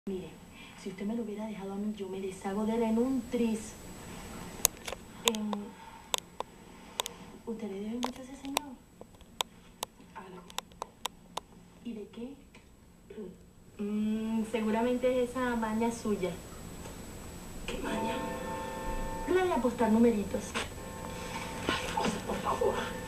Mire, si usted me lo hubiera dejado a mí, yo me deshago de él en un tris. ¿Usted le debe mucho a ese señor? Algo. ¿Y de qué? Seguramente es esa maña suya. ¿Qué maña? La de apostar numeritos. Ay, Rosa, por favor.